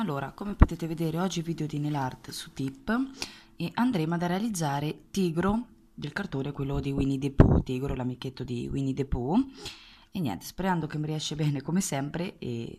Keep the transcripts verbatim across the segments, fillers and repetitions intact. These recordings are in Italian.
Allora, come potete vedere oggi video di nail art su Tip e andremo ad realizzare Tigro del cartone, quello di Winnie the Pooh, Tigro, l'amichetto di Winnie the Pooh. E niente, sperando che mi riesce bene come sempre e...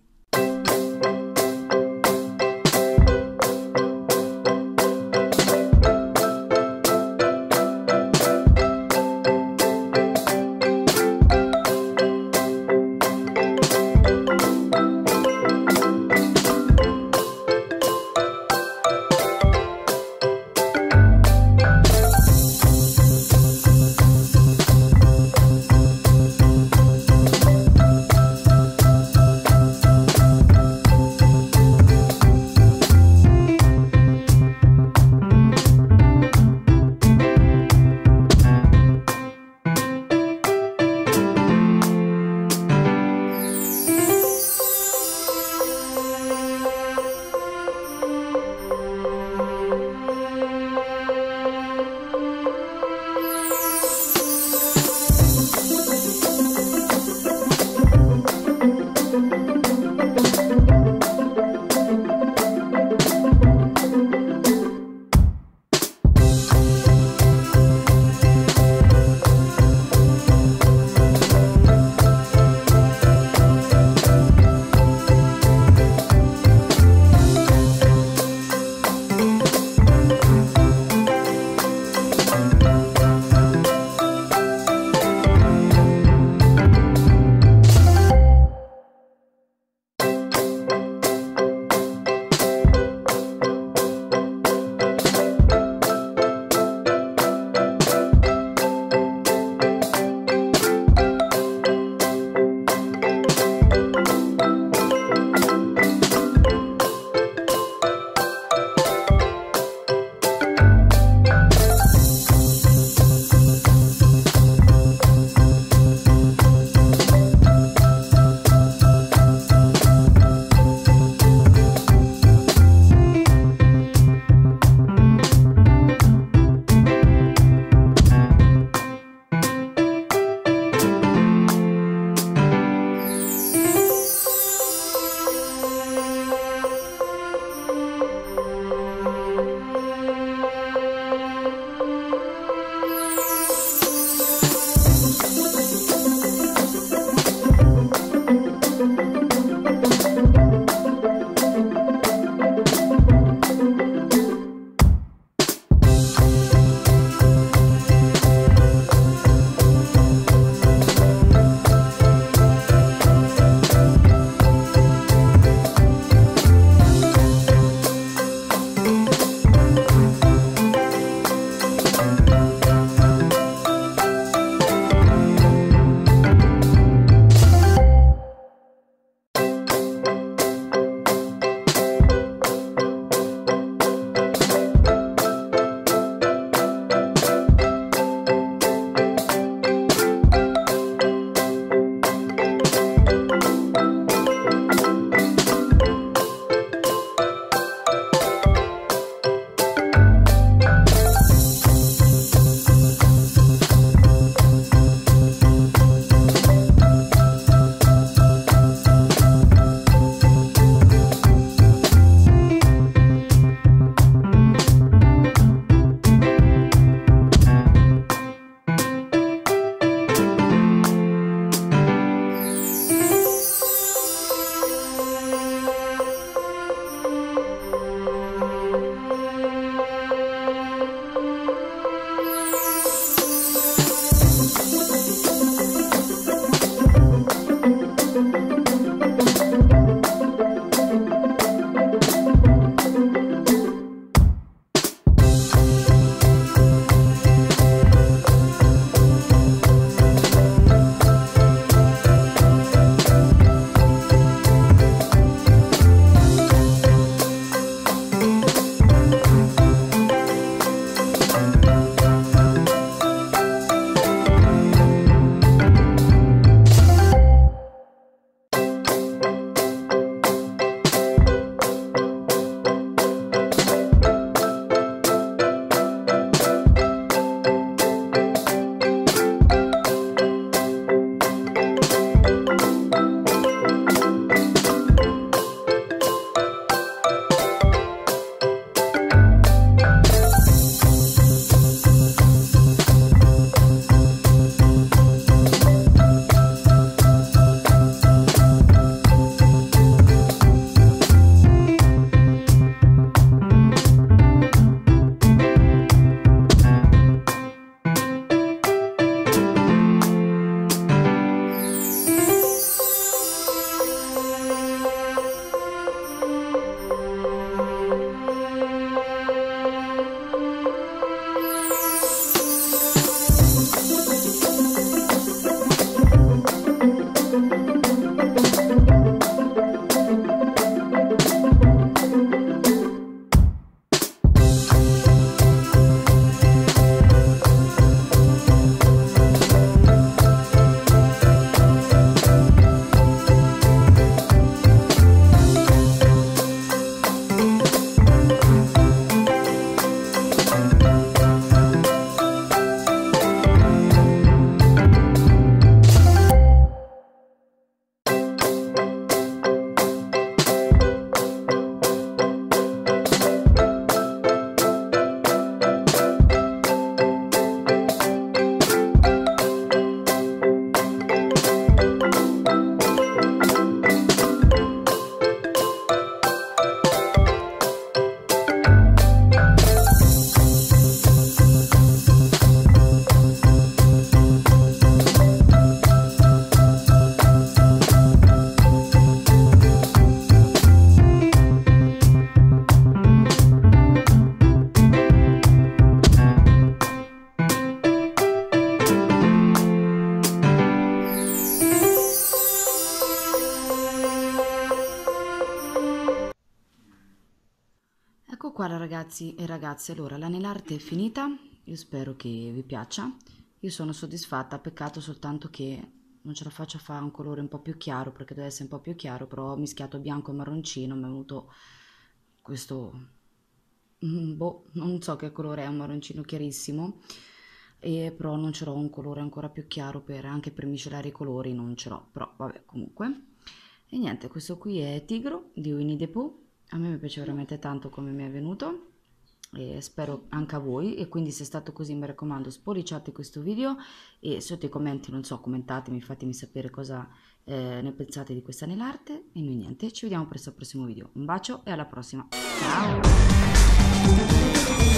qua ragazzi e ragazze, allora la nail art è finita, io spero che vi piaccia, io sono soddisfatta, peccato soltanto che non ce la faccio a fare un colore un po' più chiaro, perché deve essere un po' più chiaro, però ho mischiato bianco e marroncino, mi è venuto questo, mm, boh, non so che colore è, un marroncino chiarissimo, e però non ce l'ho un colore ancora più chiaro per, anche per miscelare i colori, non ce l'ho, però vabbè comunque. E niente, questo qui è Tigro di Winnie the Pooh, a me mi piace veramente tanto come mi è venuto e spero anche a voi, e quindi se è stato così mi raccomando spolliciate questo video e sotto i commenti, non so, commentatemi, fatemi sapere cosa eh, ne pensate di questa nail art e noi niente, ci vediamo presto al prossimo video, un bacio e alla prossima, ciao!